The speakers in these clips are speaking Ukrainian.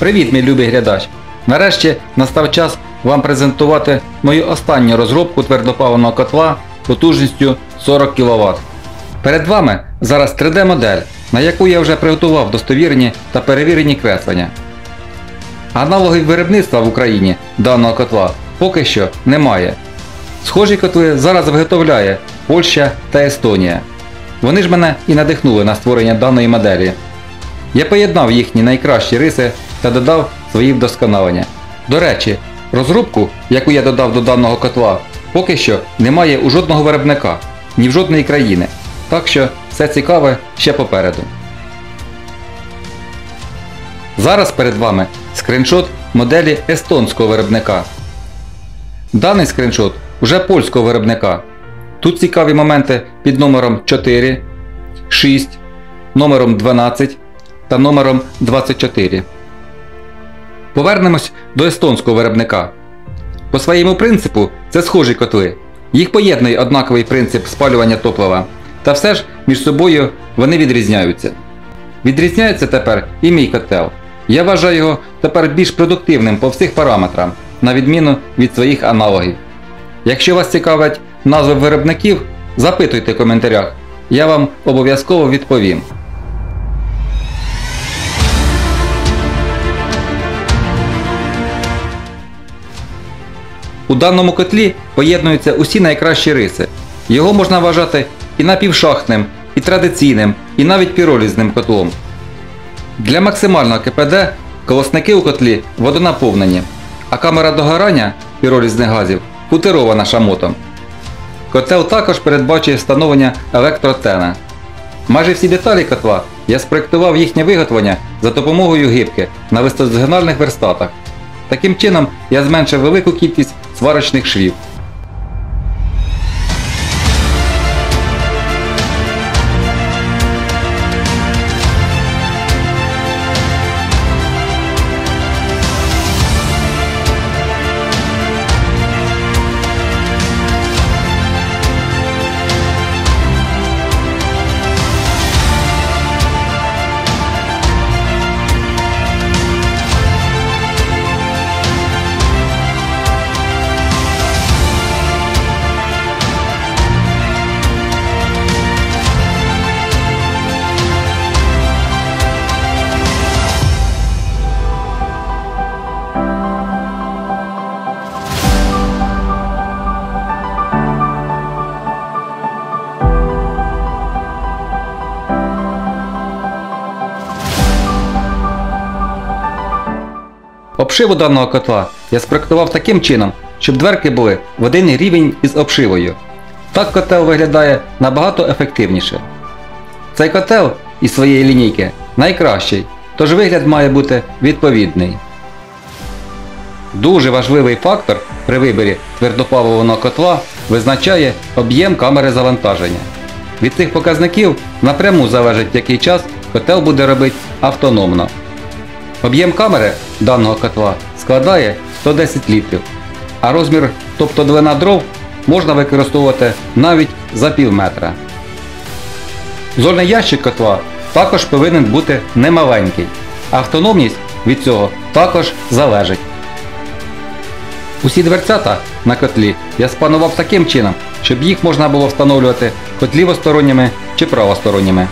Привіт, мій любий глядач! Нарешті настав час вам презентувати мою останню розробку твердопаливного котла потужністю 40 кВт. Перед вами зараз 3D-модель, на яку я вже приготував достовірні та перевірені креслення. Аналогів виробництва в Україні даного котла поки що немає. Схожі котли зараз виготовляє Польща та Естонія. Вони ж мене і надихнули на створення даної моделі. Я поєднав їхні найкращі риси та додав свої вдосконалення. До речі, розробку, яку я додав до даного котла, поки що немає у жодного виробника, ні в жодної країни. Так що все цікаве ще попереду. Зараз перед вами скріншот моделі естонського виробника. Даний скріншот уже польського виробника. Тут цікаві моменти під номером 4, 6, номером 12 та номером 24. Повернемось до естонського виробника. По своєму принципу це схожі котли. Їх поєднує однаковий принцип спалювання топлива. Та все ж між собою вони відрізняються. Відрізняється тепер і мій котел. Я вважаю його тепер більш продуктивним по всіх параметрах, на відміну від своїх аналогів. Якщо вас цікавлять назви виробників, запитуйте в коментарях, я вам обов'язково відповім. У даному котлі поєднуються усі найкращі риси. Його можна вважати і напівшахтним, і традиційним, і навіть піролізним котлом. Для максимального КПД колосники у котлі водонаповнені, а камера догорання піролізних газів футирована шамотом. Котел також передбачує встановлення електротена. Майже всі деталі котла я спроєктував їхнє виготовлення за допомогою гибки на високозгинальних верстатах. Таким чином я зменшив велику кількість сварочних швів. Обшиву даного котла я спроєктував таким чином, щоб дверки були в один рівень із обшивою. Так котел виглядає набагато ефективніше. Цей котел із своєї лінійки найкращий, тож вигляд має бути відповідний. Дуже важливий фактор при виборі твердопаливного котла визначає об'єм камери завантаження. Від цих показників напряму залежить, який час котел буде робити автономно. Об'єм камери даного котла складає 110 літрів, а розмір, тобто длина дров, можна використовувати навіть за пів метра. Зольний ящик котла також повинен бути немаленький. Автономність від цього також залежить. Усі дверцята на котлі я спланував таким чином, щоб їх можна було встановлювати хоч лівосторонніми чи правосторонніми.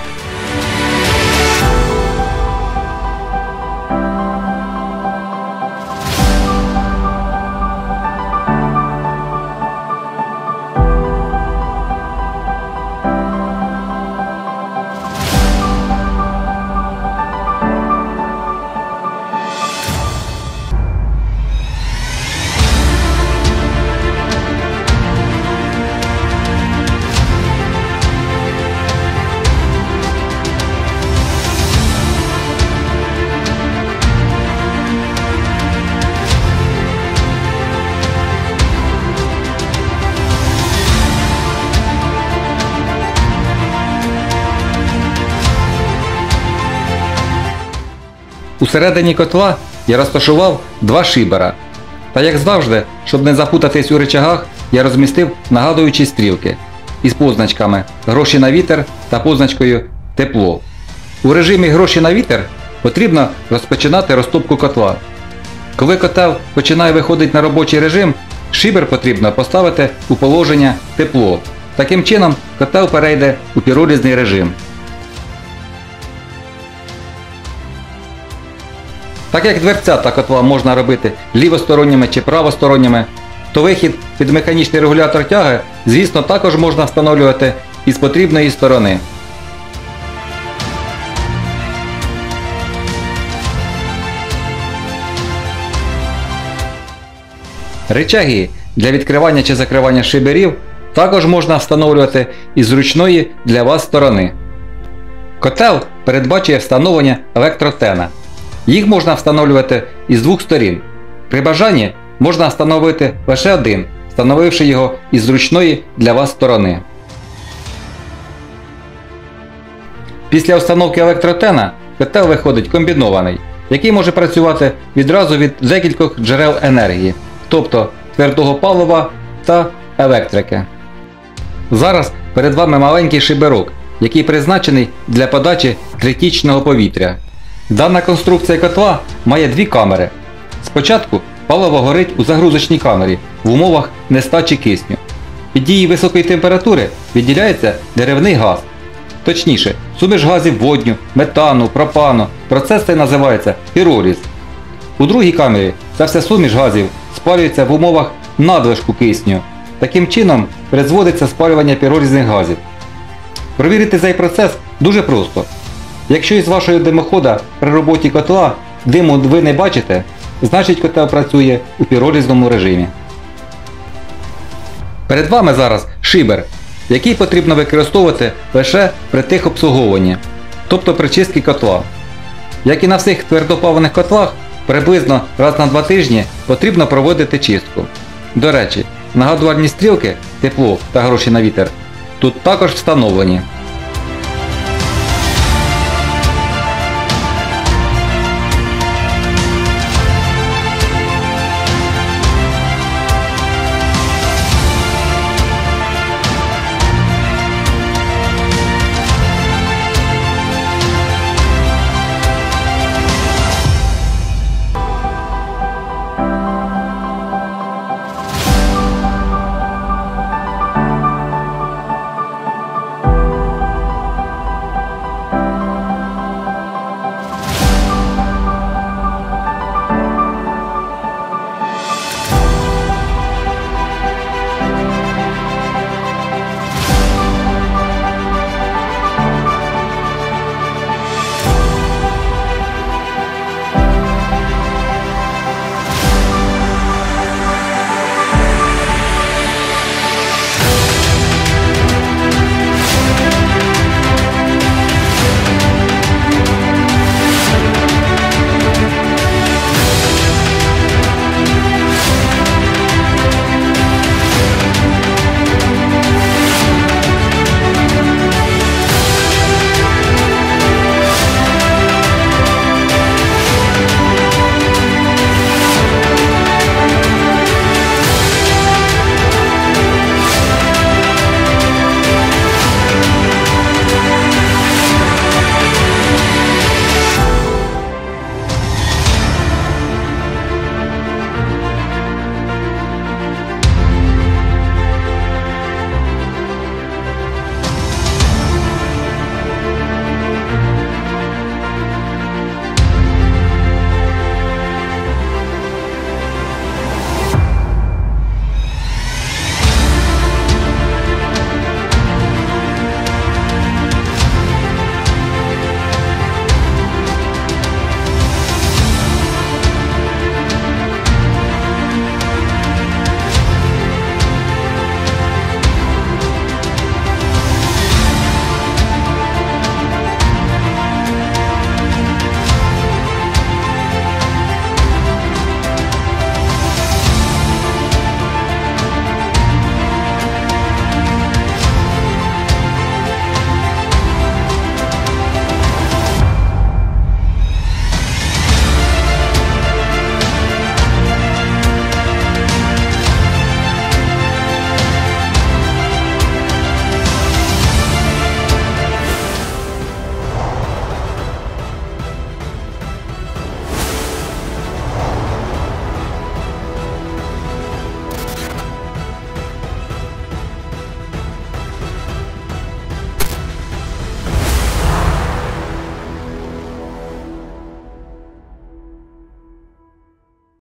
Усередині котла я розташував два шибера. Та як завжди, щоб не запутатись у рычагах, я розмістив нагадуючі стрілки із позначками «Гроші на вітер» та позначкою «Тепло». У режимі «Гроші на вітер» потрібно розпочинати розтопку котла. Коли котел починає виходити на робочий режим, шибер потрібно поставити у положення тепло. Таким чином котел перейде у піролізний режим. Так як дверцята котла можна робити лівосторонніми чи правосторонніми, то вихід під механічний регулятор тяги, звісно, також можна встановлювати із потрібної сторони. Ричаги для відкривання чи закривання шиберів також можна встановлювати із зручної для вас сторони. Котел передбачує встановлення електротена. Їх можна встановлювати із двох сторін. При бажанні можна встановити лише один, встановивши його із зручної для вас сторони. Після встановки електротена котел виходить комбінований, який може працювати відразу від декількох джерел енергії, тобто твердого палива та електрики. Зараз перед вами маленький шиберок, який призначений для подачі критичного повітря. Дана конструкція котла має дві камери. Спочатку паливо горить у загрузочній камері в умовах нестачі кисню. Під дією високої температури відділяється деревний газ. Точніше, суміш газів водню, метану, пропану. Процес цей називається піроліз. У другій камері ця вся суміш газів спалюється в умовах надлишку кисню. Таким чином призводиться спалювання піролізних газів. Провірити цей процес дуже просто. Якщо із вашого димохода при роботі котла диму ви не бачите, значить котел працює у піролізному режимі. Перед вами зараз шибер, який потрібно використовувати лише при техобслуговуванні, тобто при чистці котла. Як і на всіх твердопаливних котлах, приблизно раз на 2 тижні потрібно проводити чистку. До речі, нагадувальні стрілки, тепло та гроші на вітер тут також встановлені.